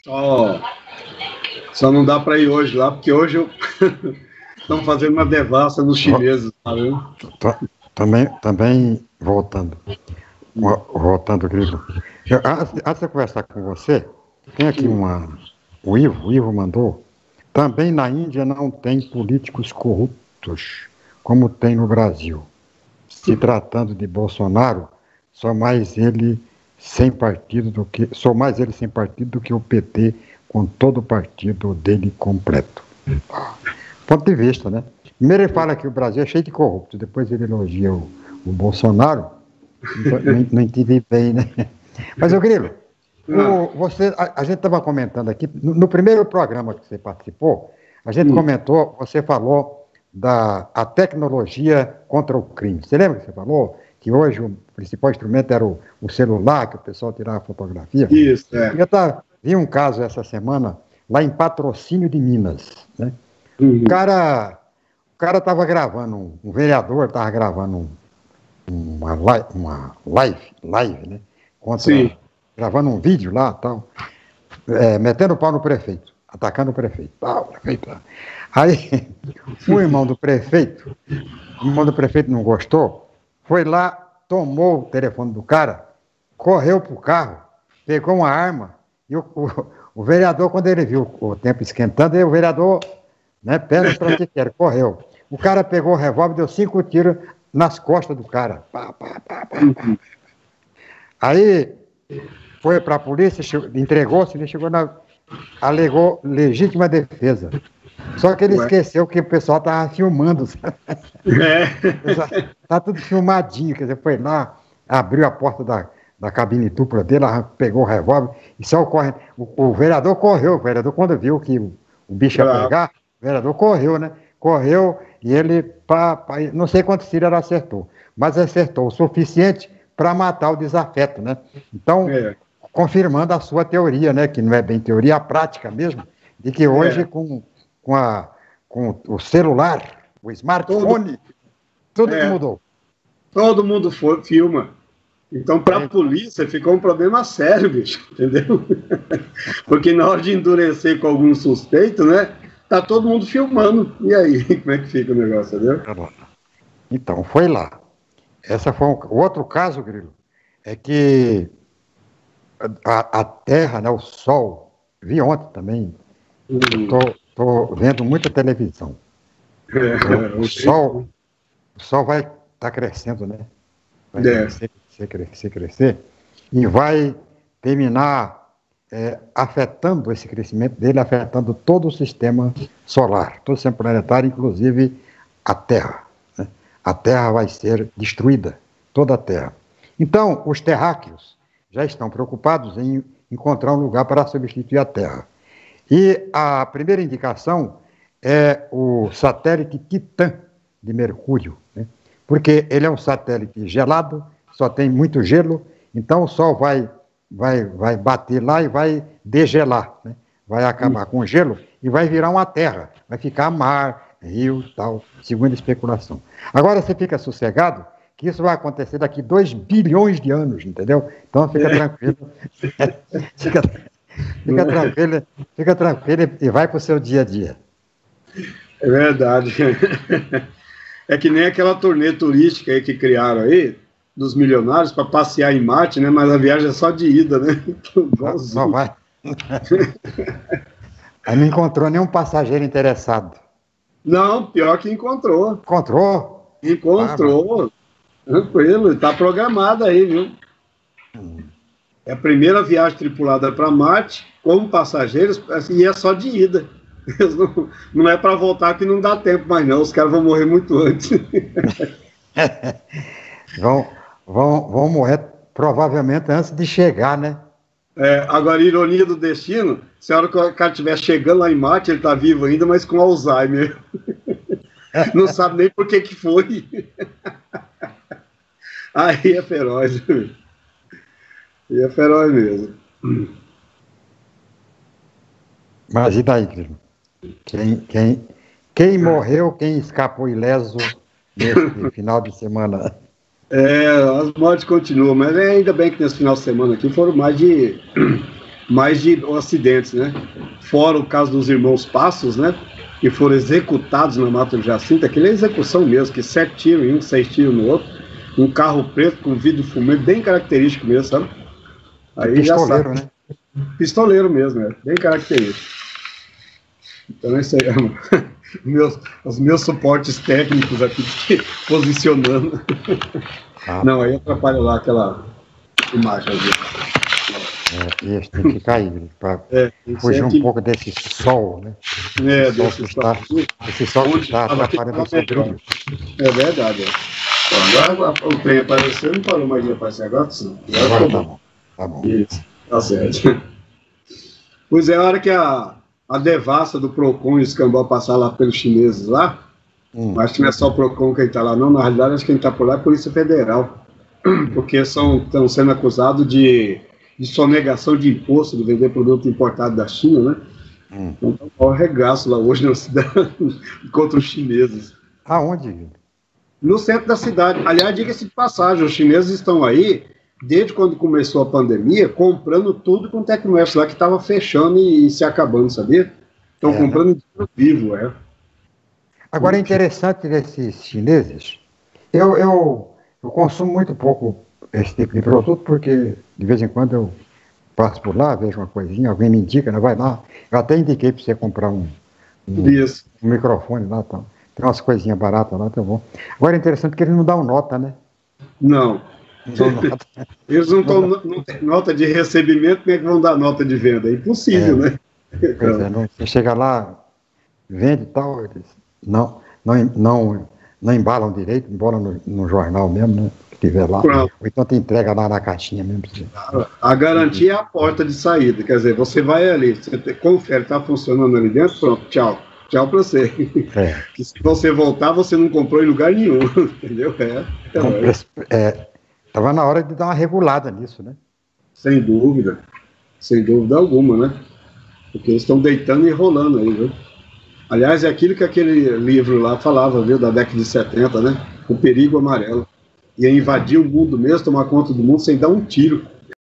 Ó, só não dá para ir hoje lá, porque hoje estão fazendo uma devassa nos chineses, tá vendo? Também voltando, querido. Antes de eu conversar com você, tem aqui o Ivo mandou. Também na Índia não tem políticos corruptos, como tem no Brasil. Se tratando de Bolsonaro, sou mais ele sem partido do que o PT, com todo o partido dele completo. Ponto de vista, né? Primeiro ele fala que o Brasil é cheio de corruptos, depois ele elogia o Bolsonaro. Não entendi bem, né? Mas, Grilo, a gente estava comentando aqui, no primeiro programa que você participou, a gente comentou, você falou a tecnologia contra o crime. Você lembra que você falou? Que hoje o principal instrumento era o celular, que o pessoal tirava fotografia. Isso, é. Vi um caso essa semana, lá em Patrocínio de Minas, né? O cara estava gravando, um vereador estava gravando uma live, né? Gravando um vídeo lá, tal, metendo o pau no prefeito, atacando o prefeito. Aí, o irmão do prefeito não gostou, foi lá, tomou o telefone do cara, correu pro carro, pegou uma arma, e o vereador, quando ele viu o tempo esquentando, o vereador, né, pega para que quer, correu. O cara pegou o revólver, deu 5 tiros nas costas do cara. Aí foi para a polícia, entregou-se, ele alegou legítima defesa. Só que ele esqueceu que o pessoal estava filmando. Tá tudo filmadinho, quer dizer, foi lá, abriu a porta da cabine dupla dele, pegou o revólver e saiu correndo. O vereador correu, quando viu que o bicho ia pegar, o vereador correu, né? Correu e ele, não sei quantos tiros ele acertou, mas acertou o suficiente para matar o desafeto, né? Então, confirmando a sua teoria, né? Que não é bem teoria, a prática mesmo, de que hoje com o celular, o smartphone, tudo mudou. Todo mundo filma. Então, para a polícia, ficou um problema sério, bicho, entendeu? Porque na hora de endurecer com algum suspeito, né? Tá todo mundo filmando. E aí, como é que fica o negócio, entendeu? Então, foi lá. Esse foi o outro caso, Grilo, é que a Terra, né, o Sol, vi ontem também, estou vendo muita televisão. O Sol vai estar crescendo, né? Vai crescer, e vai terminar afetando esse crescimento dele, afetando todo o sistema solar, todo o sistema planetário, inclusive a Terra. Né? A Terra vai ser destruída, toda a Terra. Então, os terráqueos já estão preocupados em encontrar um lugar para substituir a Terra. E a primeira indicação é o satélite Titã de Mercúrio, né? Porque ele é um satélite gelado, só tem muito gelo, então o Sol vai bater lá e vai degelar, né? Vai acabar com o gelo e vai virar uma terra, vai ficar mar, rio, tal, segundo a especulação. Agora você fica sossegado que isso vai acontecer daqui 2 bilhões de anos, entendeu? Então fica tranquilo. Fica tranquilo e vai para o seu dia a dia. É verdade. É que nem aquela turnê turística aí que criaram aí, dos milionários, para passear em Marte, né? Mas a viagem é só de ida, né? Só vai. Aí não encontrou nenhum passageiro interessado. Não, pior que encontrou. Encontrou? Encontrou. Tranquilo, está programado aí, viu? É a primeira viagem tripulada para Marte, como passageiros, e é só de ida. Não é para voltar que não dá tempo mais não, os caras vão morrer muito antes. Vão morrer provavelmente antes de chegar, né? Agora, ironia do destino, se a hora que o cara estiver chegando lá em Marte, ele está vivo ainda, mas com Alzheimer. Não sabe nem por que foi. Aí é feroz. E é feroz mesmo. Mas e daí, Crisma? Quem morreu, quem escapou ileso nesse final de semana? As mortes continuam, mas ainda bem que nesse final de semana aqui foram mais de mais de acidentes, né? Fora o caso dos irmãos Passos, né? Que foram executados na Mata do Jacinto, aquela é execução mesmo, que 7 tiros em um, 6 tiros no outro, um carro preto com vidro fumê, bem característico mesmo, sabe? Aí pistoleiro, já sabe. Né? Pistoleiro mesmo, bem característico. Então, esse aí é os meus suportes técnicos aqui posicionando. Não, aí atrapalha lá aquela imagem. Esse tem que ficar aí, para fugir um pouco desse sol, né? Esse sol que está atrapalhando o seu brilho. É verdade. Agora o trem apareceu, não parou mais de aparecer agora, sim. Agora tá bom. Tá bom. Isso, tá certo. Pois é, a hora que a devassa do Procon e o escambau passar lá pelos chineses lá, acho que não é só o Procon que está lá, não. Na realidade, acho que quem está por lá é a Polícia Federal, porque estão sendo acusados de sonegação de imposto, de vender produto importado da China, né? Então tá um regaço lá hoje na cidade contra os chineses. Aonde? No centro da cidade. Aliás, diga-se de passagem, os chineses estão aí, desde quando começou a pandemia, comprando tudo com o Tecnoest lá, que estava fechando e se acabando, sabia? Estão comprando dinheiro vivo, Agora, é interessante desses chineses, eu consumo muito pouco esse tipo de produto, porque de vez em quando eu passo por lá, vejo uma coisinha, alguém me indica, né, vai lá. Eu até indiquei para você comprar um microfone lá, tá. Tem umas coisinhas baratas lá, tá bom. Agora é interessante que eles não dão nota, né? Não. Eles não têm nota de recebimento, como é que vão dar nota de venda? É impossível, né? Pois é, você chega lá, vende e tal, eles não embalam direito, embalam no jornal mesmo, né? Que tiver lá. Pronto. Ou então te entrega lá na caixinha mesmo. A garantia é a porta de saída, quer dizer, você vai ali, você confere, está funcionando ali dentro, pronto, tchau. Tchau para você. Que se você voltar, você não comprou em lugar nenhum, entendeu? Estava na hora de dar uma regulada nisso, né? Sem dúvida alguma, né? Porque eles estão deitando e rolando aí, viu? Aliás, é aquilo que aquele livro lá falava, viu, da década de 70, né? O perigo amarelo. Ia invadir o mundo mesmo, tomar conta do mundo sem dar um tiro.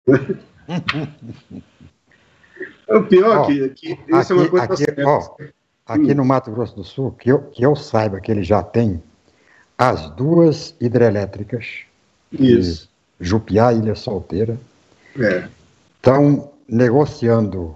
O pior que isso é uma coisa certa. Aqui no Mato Grosso do Sul, que eu saiba que ele já tem as 2 hidrelétricas, isso. Jupiá e Ilha Solteira, estão negociando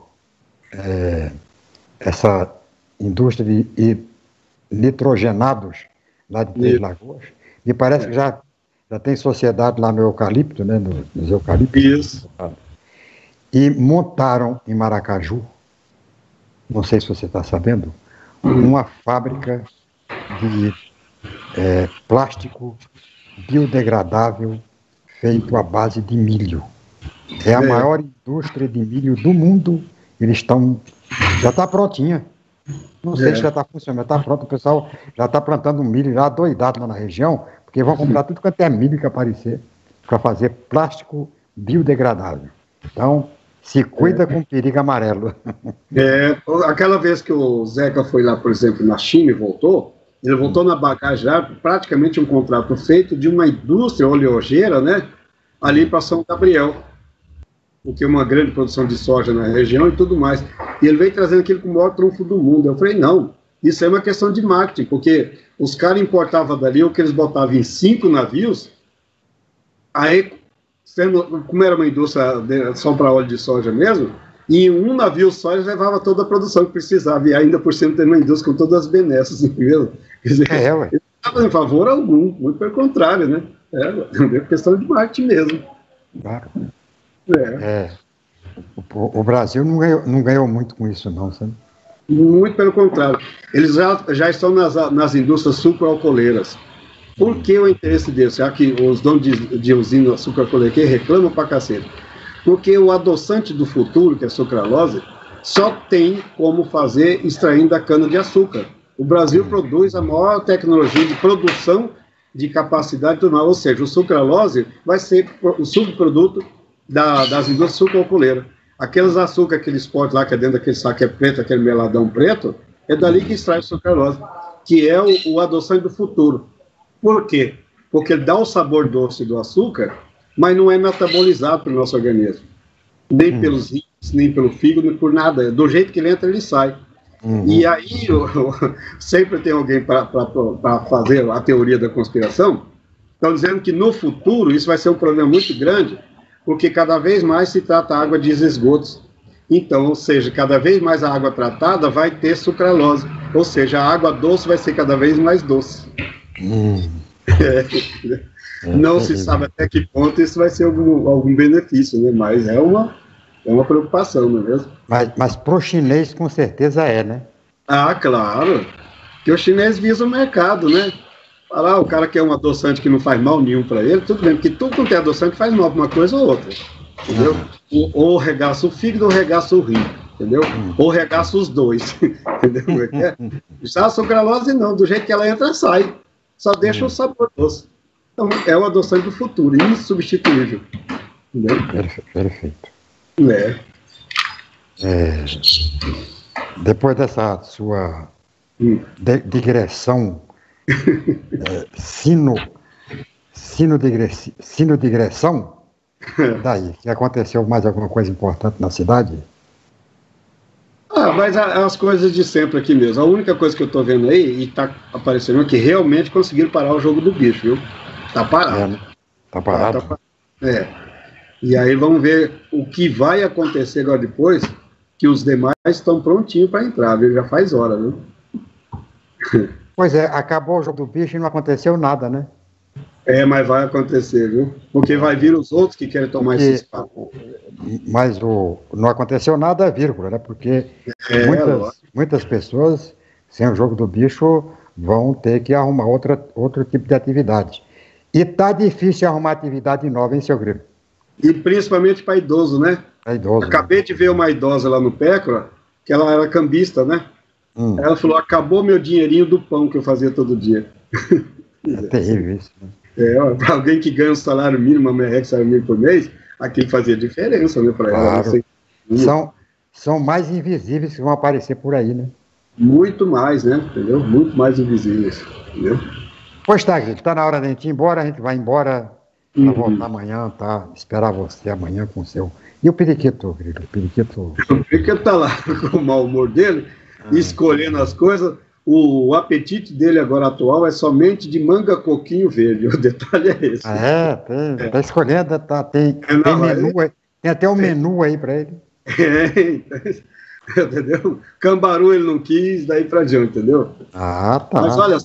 essa indústria de nitrogenados lá de Três Lagoas, e parece que já tem sociedade lá no eucalipto, né, nos eucaliptos. Isso. E montaram em Maracaju, não sei se você está sabendo, uma fábrica de plástico biodegradável feito à base de milho. É a maior indústria de milho do mundo. Eles já está prontinha. Não sei se já está funcionando, está pronto. O pessoal já está plantando milho já doidado lá na região, porque vão comprar tudo quanto é milho que aparecer para fazer plástico biodegradável. Então, se cuida com perigo amarelo. Aquela vez que o Zeca foi lá, por exemplo, na China e voltou, ele voltou na bagagem já, praticamente um contrato feito de uma indústria oleogeira, né, ali para São Gabriel, porque é uma grande produção de soja na região e tudo mais. E ele veio trazendo aquilo com o maior trunfo do mundo. Eu falei, não, isso é uma questão de marketing, porque os caras importavam dali o que eles botavam em 5 navios, aí, como era uma indústria só para óleo de soja mesmo, e em um navio só eles levavam toda a produção que precisava, e ainda por cima tem uma indústria com todas as benesses, entendeu? Quer dizer, eles não estavam em favor algum, muito pelo contrário, né? É questão de marketing mesmo. Claro. O Brasil não ganhou muito com isso, não, sabe? Muito pelo contrário. Eles já estão nas indústrias sucroalcooleiras. Por que o interesse deles? Já que os donos de usina sucroalcooleira reclamam pra cacete. Porque o adoçante do futuro, que é a sucralose, só tem como fazer extraindo da cana-de-açúcar. O Brasil produz a maior tecnologia de produção de capacidade do mal, ou seja, o sucralose vai ser o subproduto das indústrias sucroalcooleiras. Aqueles açúcar que eles podem lá, que é dentro daquele saco que é preto, aquele meladão preto, é dali que extrai o sucralose, que é o adoçante do futuro. Por quê? Porque ele dá o sabor doce do açúcar, mas não é metabolizado pelo nosso organismo. Nem pelos rins, nem pelo fígado, nem por nada. Do jeito que ele entra, ele sai. E aí, sempre tem alguém para fazer a teoria da conspiração, estão dizendo que no futuro isso vai ser um problema muito grande, porque cada vez mais se trata a água de esgotos. Então, ou seja, cada vez mais a água tratada vai ter sucralose, ou seja, a água doce vai ser cada vez mais doce. Não se sabe até que ponto isso vai ser algum benefício, né? Mas é uma preocupação, não é mesmo? Mas para o chinês, com certeza né? Ah, claro, que o chinês visa o mercado, né? Falar, o cara quer um adoçante que não faz mal nenhum para ele, tudo bem, porque tudo quanto é adoçante faz mal para uma coisa ou outra, entendeu? Ou regaça o fígado ou regaça o rim, entendeu? Ou regaça os dois, entendeu? Já a sucralose não, do jeito que ela entra, sai. Só deixa o sabor doce. Então, é o adoçante do futuro, insubstituível. Entendeu? Perfeito. Depois dessa sua digressão, sino-digressão, daí, que aconteceu mais alguma coisa importante na cidade? Mas as coisas de sempre aqui mesmo. A única coisa que eu tô vendo aí, e tá aparecendo, é que realmente conseguiram parar o jogo do bicho, viu? Tá parado. Né? Tá parado? Tá. E aí vamos ver o que vai acontecer agora depois, que os demais estão prontinhos para entrar, viu? Já faz hora, viu? Pois é, acabou o jogo do bicho e não aconteceu nada, né? Mas vai acontecer, viu? Porque vai vir os outros que querem tomar esse espaço. Mas não aconteceu nada, vírgula, né? Porque muitas pessoas, sem o jogo do bicho, vão ter que arrumar outro tipo de atividade. E tá difícil arrumar atividade nova, hein, seu Grilo? E principalmente para idoso, né? Acabei de ver uma idosa lá no Pécora, que ela era cambista, né? Ela falou, acabou meu dinheirinho do pão que eu fazia todo dia. É terrível isso, né? Para alguém que ganha um salário mínimo, uma merreca salário mínimo por mês, aquilo fazia diferença, né, para ela. Claro. São mais invisíveis que vão aparecer por aí, né? Muito mais, né? Entendeu? Muito mais invisíveis, entendeu? Pois tá, Grilo, tá na hora de a gente ir embora, a gente vai embora para voltar amanhã, tá? Esperar você amanhã com o seu... E o periquito, Grilo? O periquito tá lá com o mau humor dele, escolhendo as coisas. O apetite dele agora atual é somente de manga coquinho verde. O detalhe é esse. Tá escolhendo, tem menu, tem até um menu aí para ele. Entendeu? Cambaru ele não quis, daí para diante, entendeu? Tá. Mas olha,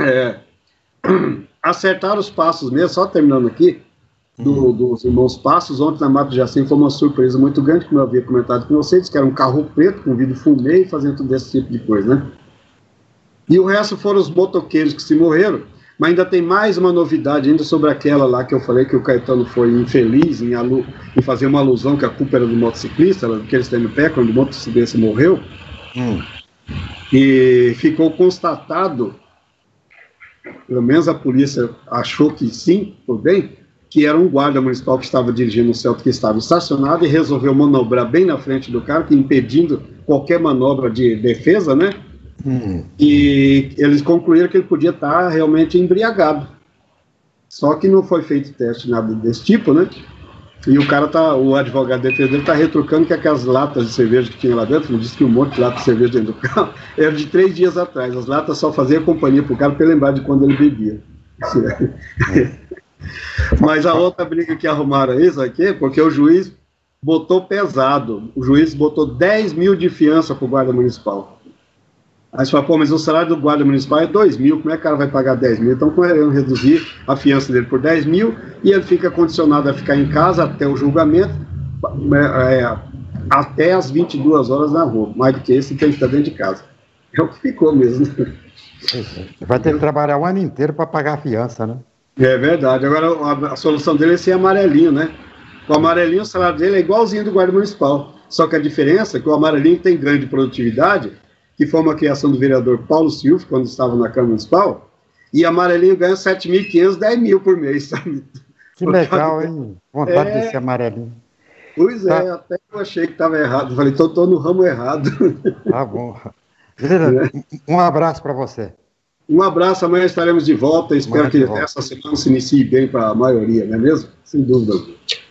acertaram os passos mesmo, só terminando aqui, dos irmãos Passos. Ontem na Mata de Jacinto foi uma surpresa muito grande, como eu havia comentado com vocês, que era um carro preto com vidro fumê e fazendo tudo esse tipo de coisa, né? E o resto foram os motoqueiros que se morreram, mas ainda tem mais uma novidade ainda sobre aquela lá que eu falei que o Caetano foi infeliz em fazer uma alusão que a culpa era do motociclista, que eles têm no pé, quando o motociclista morreu. E ficou constatado, pelo menos a polícia achou que sim, tudo bem, que era um guarda municipal que estava dirigindo um Celta que estava estacionado e resolveu manobrar bem na frente do carro, impedindo qualquer manobra de defesa, né? E eles concluíram que ele podia estar realmente embriagado. Só que não foi feito teste, nada desse tipo, né? E o advogado de defesa dele está retrucando que aquelas latas de cerveja que tinha lá dentro, ele disse que um monte de lata de cerveja dentro do carro, era de 3 dias atrás. As latas só faziam companhia para o cara para ele lembrar de quando ele bebia. Mas a outra briga que arrumaram aí, sabe o quê? Porque o juiz botou pesado. O juiz botou 10 mil de fiança para o guarda municipal. Aí você fala, mas o salário do guarda municipal é 2 mil, como é que o cara vai pagar 10 mil? Então, querendo reduzir a fiança dele por 10 mil, e ele fica condicionado a ficar em casa até o julgamento, até as 22 horas na rua. Mais do que isso, tem que estar dentro de casa. É o que ficou mesmo. Vai ter que trabalhar o ano inteiro para pagar a fiança, né? É verdade. Agora, a solução dele é ser amarelinho, né? O amarelinho, o salário dele é igualzinho do guarda municipal. Só que a diferença é que o amarelinho tem grande produtividade, que foi uma criação do vereador Paulo Silva, quando estava na Câmara Municipal, e amarelinho ganha 7.500, 10 mil por mês, sabe? Que legal, hein? Vontade de ser amarelinho. Pois é, até que eu achei que estava errado. Falei, estou no ramo errado. Tá bom. Um abraço para você. Um abraço, amanhã estaremos de volta. Espero que essa semana se inicie bem para a maioria, não é mesmo? Sem dúvida.